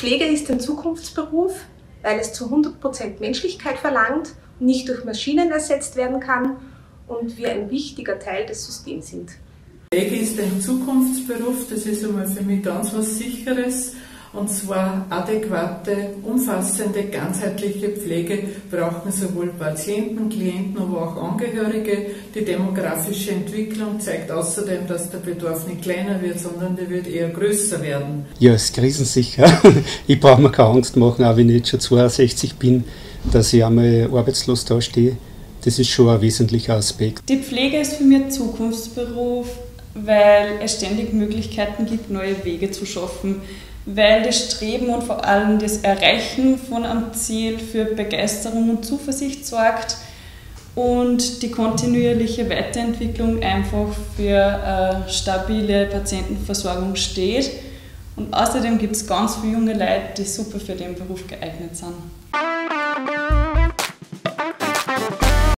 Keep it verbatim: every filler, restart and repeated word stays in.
Pflege ist ein Zukunftsberuf, weil es zu hundert Prozent Menschlichkeit verlangt, nicht durch Maschinen ersetzt werden kann und wir ein wichtiger Teil des Systems sind. Pflege ist ein Zukunftsberuf, das ist einmal für mich ganz was Sicheres. Und zwar adäquate, umfassende, ganzheitliche Pflege brauchen sowohl Patienten, Klienten, aber auch Angehörige. Die demografische Entwicklung zeigt außerdem, dass der Bedarf nicht kleiner wird, sondern der wird eher größer werden. Ja, es ist krisensicher. Ich brauche mir keine Angst machen, auch wenn ich jetzt schon zweiundsechzig bin, dass ich einmal arbeitslos dastehe. Das ist schon ein wesentlicher Aspekt. Die Pflege ist für mich ein Zukunftsberuf, weil es ständig Möglichkeiten gibt, neue Wege zu schaffen. Weil das Streben und vor allem das Erreichen von einem Ziel für Begeisterung und Zuversicht sorgt und die kontinuierliche Weiterentwicklung einfach für eine stabile Patientenversorgung steht. Und außerdem gibt es ganz viele junge Leute, die super für den Beruf geeignet sind.